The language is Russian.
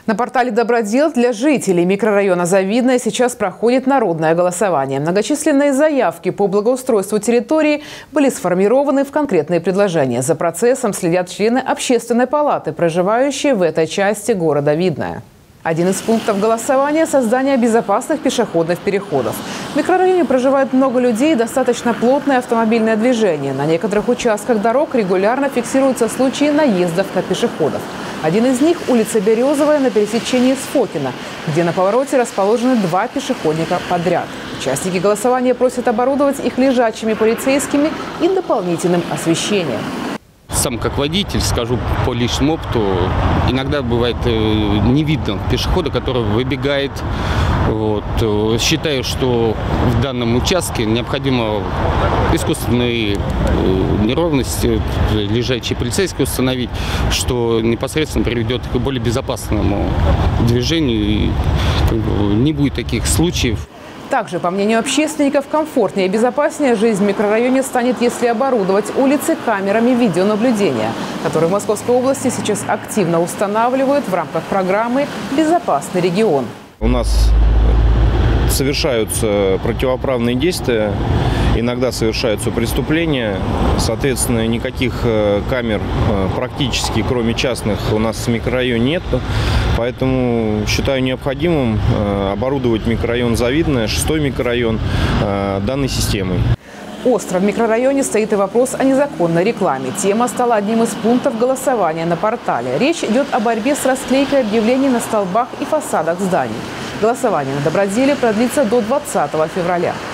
На портале «Добродел» для жителей микрорайона Завидное сейчас проходит народное голосование. Многочисленные заявки по благоустройству территории были сформированы в конкретные предложения. За процессом следят члены общественной палаты, проживающие в этой части города Видное. Один из пунктов голосования – создание безопасных пешеходных переходов. В микрорайоне проживает много людей и достаточно плотное автомобильное движение. На некоторых участках дорог регулярно фиксируются случаи наездов на пешеходов. Один из них – улица Березовая на пересечении с Фокина, где на повороте расположены два пешеходника подряд. Участники голосования просят оборудовать их лежачими полицейскими и дополнительным освещением. Сам как водитель, скажу по личному опыту, иногда бывает не видно пешехода, который выбегает. Считаю, что в данном участке необходимо искусственные неровности, лежачие полицейские установить, что непосредственно приведет к более безопасному движению и не будет таких случаев. Также, по мнению общественников, комфортнее и безопаснее жизнь в микрорайоне станет, если оборудовать улицы камерами видеонаблюдения, которые в Московской области сейчас активно устанавливают в рамках программы «Безопасный регион». У нас совершаются противоправные действия, иногда совершаются преступления. Соответственно, никаких камер практически, кроме частных, у нас в микрорайоне нет. Поэтому считаю необходимым оборудовать микрорайон Завидное, 6-й микрорайон, данной системой. Остро в микрорайоне стоит и вопрос о незаконной рекламе. Тема стала одним из пунктов голосования на портале. Речь идет о борьбе с расклейкой объявлений на столбах и фасадах зданий. Голосование на Доброделе продлится до 20 февраля.